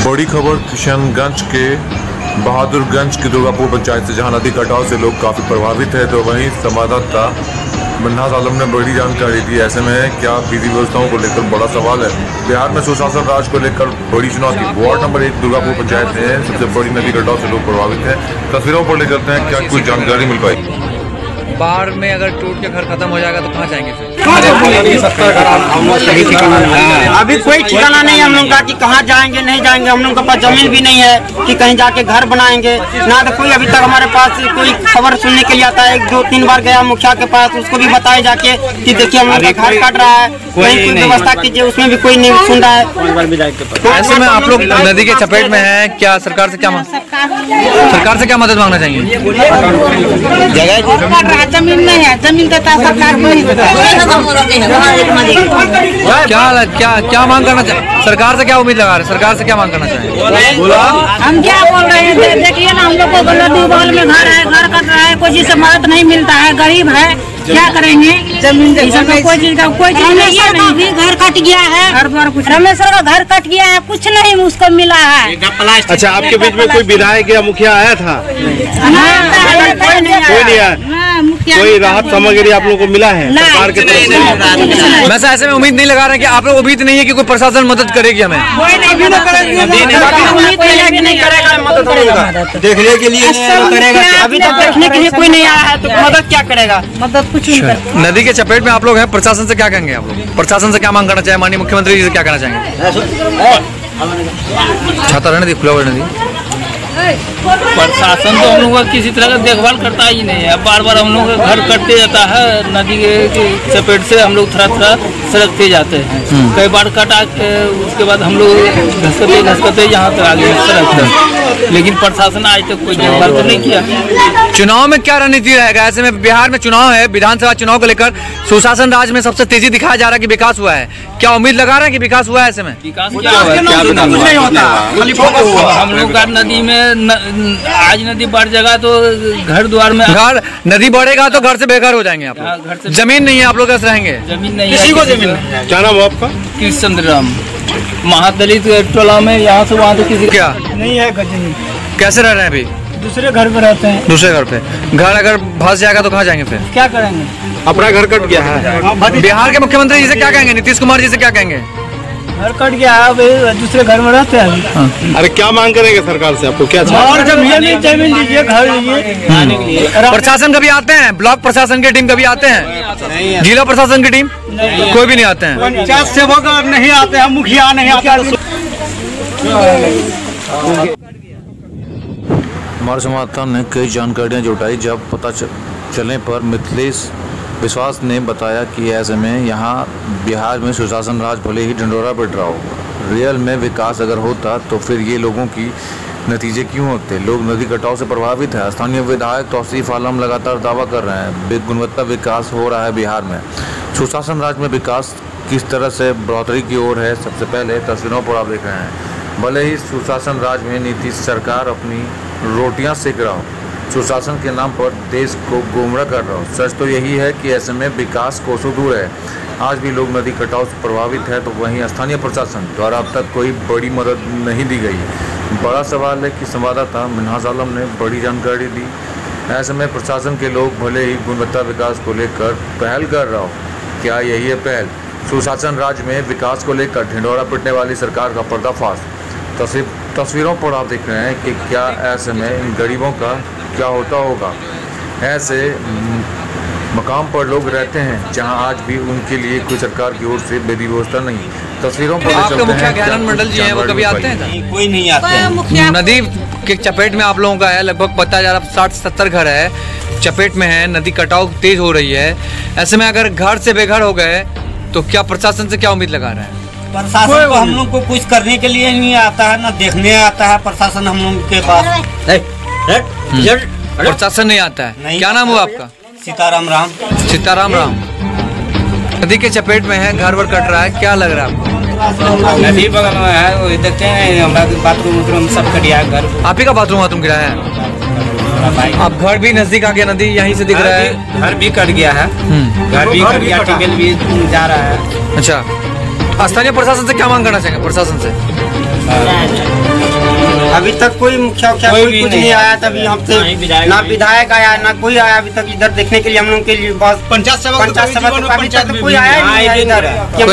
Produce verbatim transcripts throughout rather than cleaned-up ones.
बड़ी खबर किशनगंज के बहादुरगंज की दुर्गापुर पंचायत से, जहां नदी कटाव से लोग काफ़ी प्रभावित है। तो वहीं संवाददाता मिन्हाज आलम ने बड़ी जानकारी दी। ऐसे में क्या विधि व्यवस्थाओं को लेकर बड़ा सवाल है। बिहार में सुशासन राज को लेकर बड़ी चुनौती। वार्ड नंबर एक दुर्गापुर पंचायत में सबसे बड़ी नदी कटाव से लोग प्रभावित हैं। तस्वीरों पर लेकर हैं, क्या कुछ जानकारी मिल पाई। बाढ़ में अगर टूट के घर खत्म हो जाएगा तो कहाँ जाएंगे फिर? अभी कोई ठिकाना नहीं है हम लोग का कि कहाँ जाएंगे नहीं जाएंगे। हम लोग के पास जमीन भी नहीं है कि कहीं जाके घर बनाएंगे ना। तो कोई अभी तक हमारे पास कोई खबर सुनने के लिए आता है। एक दो तीन बार गया मुखिया के पास, उसको भी बताया जाके कि देखिए हम लोग का घर काट रहा है, कहीं कोई व्यवस्था कीजिए, उसमें भी कोई नहीं सुन रहा है। ऐसे में आप लोग नदी के चपेट में है, क्या सरकार से क्या सरकार से क्या मदद मांगना चाहिए? जगह जमीन नहीं है, जमीन देता सरकार को नहीं देता। क्या क्या क्या मांग करना चाहिए सरकार से? क्या उम्मीद लगा रहे हैं सरकार से? क्या मांग करना चाहिए? हम क्या बोल रहे हैं, देखिए ना, हम लोग को नदी बगल में घर है, घर कट रहा है, कोई चीज से मदद नहीं मिलता है, गरीब है, क्या करेंगे? जमीन कोई चीज का कोई चीज नहीं है। घर कट गया है, घर द्वार कुछ। रमेश्वर का घर कट गया है, कुछ नहीं उसको मिला है। अच्छा, आपके बीच में कोई विधायक या मुखिया आया था? कोई नहीं आया। कोई राहत सामग्री आप लोगों को मिला है सरकार के तरफ से? वैसे ऐसे में उम्मीद नहीं लगा रहे हैं कि आप लोग उम्मीद नहीं है कि कोई प्रशासन मदद करेगी हमें? देखने के लिए करेगा, अभी तक देखने के लिए कोई नहीं आया है, तो मदद क्या करेगा? मदद कुछ नहीं करता। नदी के चपेट में आप लोग हैं, प्रशासन से क्या कहेंगे? आप लोग प्रशासन से क्या मांग करना चाहिए? माननीय मुख्यमंत्री जी से क्या कहना चाहेंगे? छाता रहने दी, खुला हुआ नदी। प्रशासन तो हम लोग का किसी तरह का देखभाल करता ही नहीं है। बार बार हम लोग का घर कटते जाता है, नदी के चपेट से हम लोग थोड़ा थोड़ा सड़कते जाते हैं। कई बार कटा के उसके बाद हम लोग घसकते घसकते यहाँ तक आगे सड़क तक, लेकिन प्रशासन आज तक कोई देखभाल तो नहीं किया। चुनाव में क्या रणनीति रहेगा? ऐसे में बिहार में चुनाव है, विधानसभा चुनाव को लेकर सुशासन राज में सबसे तेजी दिखाया जा रहा है कि विकास हुआ है। क्या उम्मीद लगा रहे हैं कि विकास हुआ है? ऐसे में विकास क्या हुआ? नहीं होता। हम लोग का नदी में न, आज नदी बढ़ जाएगा तो घर द्वार में, घर नदी बढ़ेगा तो घर से बेघर हो जाएंगे आप लोग। घर से जमीन नहीं है, आप लोग कैसे रहेंगे? जमीन नहीं किसी को जमीन। क्या नाम है आपका? कृष्ण राम, महादलित टोला में, यहाँ से वहाँ तो किसी क्या नहीं है जमीन। कैसे रह रहे हैं अभी? दूसरे घर पे रहते हैं। दूसरे घर पे घर अगर भस जाएगा तो कहाँ जाएंगे फिर? क्या करेंगे? अपना घर कट गया है। बिहार के मुख्यमंत्री जी से क्या कहेंगे? नीतीश कुमार जी से क्या कहेंगे? घर कट गया है, दूसरे घर में रहते हैं। अरे क्या मांग करेंगे सरकार से? आपको क्या और जमीन जमीन दीजिए, घर दीजिए। प्रशासन कभी आते हैं? ब्लॉक प्रशासन की टीम कभी आते हैं? जिला प्रशासन की टीम कोई भी नहीं आते हैं। पंचायत सेवक नहीं आते हैं, मुखिया नहीं आते। हमारे संवाददाता ने कई जानकारियां जुटाई। जब पता चलने पर मिथिलेश विश्वास ने बताया कि ऐसे में यहाँ बिहार में सुशासन राज भले ही ढिंढोरा पिट रहा हो, रियल में विकास अगर होता तो फिर ये लोगों की नतीजे क्यों होते? लोग नदी कटाव से प्रभावित है। स्थानीय विधायक तौसीफ आलम लगातार दावा कर रहे हैं गुणवत्ता विकास हो रहा है बिहार में। सुशासन राज में विकास किस तरह से बढ़ोतरी की ओर है, सबसे पहले तस्वीरों पर आप देख रहे हैं। भले ही सुशासन राज में नीतीश सरकार अपनी रोटियां सेक रहा हो, सुशासन के नाम पर देश को गुमराह कर रहा हो, सच तो यही है कि ऐसे में विकास कोसों दूर है। आज भी लोग नदी कटाव से प्रभावित है, तो वहीं स्थानीय प्रशासन द्वारा अब तक कोई बड़ी मदद नहीं दी गई। बड़ा सवाल है कि संवाददाता मिन्हाज आलम ने बड़ी जानकारी दी। ऐसे में प्रशासन के लोग भले ही गुणवत्ता विकास को लेकर पहल कर रहा हो, क्या यही है पहल? सुशासन राज्य में विकास को लेकर ढिंढोरा पिटने वाली सरकार का पर्दाफाश। तस्वीरों पर आप देख रहे हैं कि क्या ऐसे में इन गरीबों का क्या होता होगा। ऐसे मकाम पर लोग रहते हैं जहां आज भी उनके लिए कोई सरकार की ओर से विधि व्यवस्था नहीं। तस्वीरों पर आपके मुखिया ज्ञानंद मंडल जी हैं, वो कभी आते हैं? कोई नहीं आते हैं। नदी के चपेट में आप लोगों का है, लगभग पता जा रहा साठ सत्तर घर है, चपेट में है, नदी कटाव तेज हो रही है। ऐसे में अगर घर से बेघर हो गए तो क्या प्रशासन से क्या उम्मीद लगा रहे हैं? प्रशासन को हम लोग को कुछ करने के लिए नहीं आता है, ना देखने आता है प्रशासन हम लोग के पास। प्रशासन नहीं आता है। नहीं। क्या नाम हुआ आपका? सीताराम राम। सीताराम राम। नदी के चपेट में है, घर वर कट रहा है, क्या लग रहा है आपको? नदी बगल में है, वो देखते हैं हमारा बाथरूम वाथरूम सब कट गया है। घर आप ही का बाथरूम वाथरूम गिरा है? आप घर भी नजदीक आ गया, नदी यहीं से दिख रहा है। घर भी कट गया है, घर भी कट गया, टिकल भी जा रहा है। अच्छा, स्थानीय प्रशासन से क्या मांग करना चाहेंगे? प्रशासन से अभी तक कोई मुखिया उखिया कोई, कोई कुछ नहीं आया। तभी हमसे ना विधायक आया ना कोई आया अभी तक इधर देखने के लिए हम लोग के लिए। बस पंचायत सेवक पंचायत सेवक अभी तक कोई आया नहीं है इधर।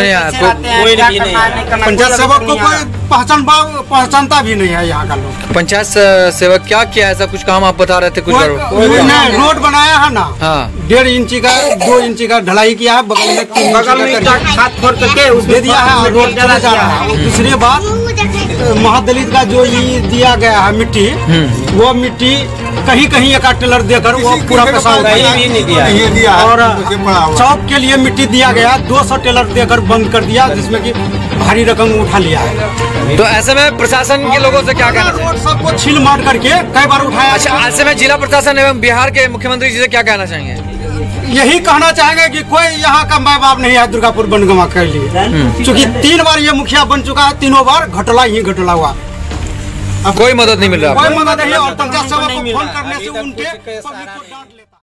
पंचायत सेवक को कोई पहचान पहचानता भी नहीं है यहाँ का लोग। पंचायत सेवक क्या किया ऐसा कुछ काम आप बता रहे थे कुछ? रोड बनाया है ना, डेढ़ इंची का दो इंची का ढलाई किया है, बगल में बगल में छत फोड़ करके दे दिया है, रोड चला जा रहा है। दूसरी बात महादलित का जो ये दिया गया है मिट्टी, वो मिट्टी कहीं कहीं एक टेलर देकर वो पूरा पैसा दिया। और चौक के लिए मिट्टी दिया गया, दो सौ टेलर देकर बंद कर दिया, जिसमें कि भारी रकम उठा लिया है। तो ऐसे में प्रशासन के लोगों से क्या कहना चाहिए? रोड सबको छील मार करके कई बार उठाया। अच्छा, ऐसे में जिला प्रशासन एवं बिहार के मुख्यमंत्री जी से क्या कहना चाहेंगे? यही कहना चाहेंगे कि कोई यहाँ का माँ बाप नहीं है दुर्गापुर बनगमा के लिए, क्योंकि तीन बार ये मुखिया बन चुका है, तीनों बार घटला ही घटला हुआ, कोई मदद नहीं मिल रहा, कोई मदद नहीं। और पंचायत सेवक को फोन करने से उनके पब्लिक को डांट लेता।